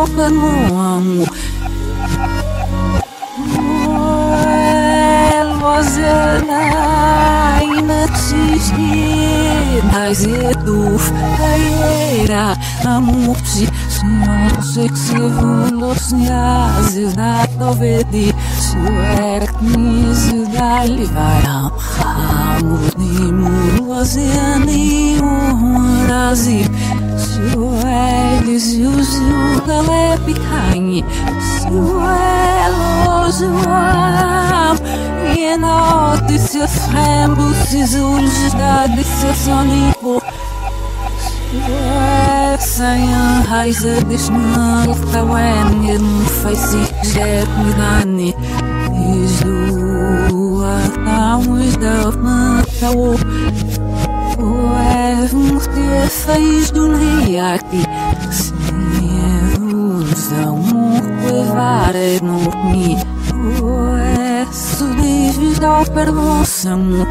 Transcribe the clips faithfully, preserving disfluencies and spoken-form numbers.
open one. Well, was it in a cheese? I said, Doof, I era a mopsi. Senhor, sexy, los niazes, da tovedi. Suert, nizu, dali, varam, hamur, nimur, was in the Razi. Suelis, yuzu, galepi, hangi. Suelos, wam. You know, this is Hambus, is Ulsta, this is Sonico. Sayan Heiser, this month, the when you face it, that with Annie is do a town with the Matawo. Who the face do reacti, Seruns, the moon with Vare, no me. So this is our permoção.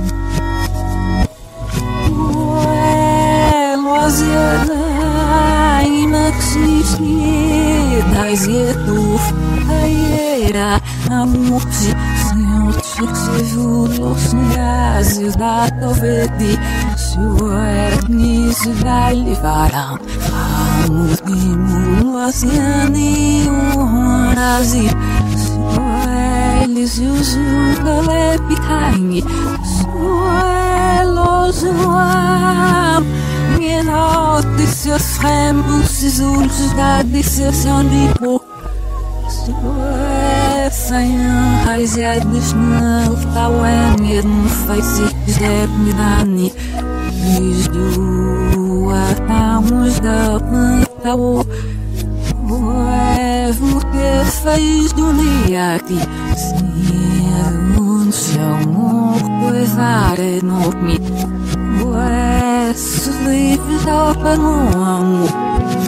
Was it in a xixi? Das yetuf, a era, a mopsi. Senhor, sexy, los niazes, da tovedi. Suert, nisso, dali, varam. Vamos, dimulas, yani, razi. Suelis, yuzu, galepi, hangi. Suelos, wam. You know, this is Hambus, is Ulsta, this is Sonico. Sayan Heiser, this month, the when you face it, that with Annie is do a town with the Matawo. Who the face do reacti, Seruns, so more with Vare, no me. So leave it open one.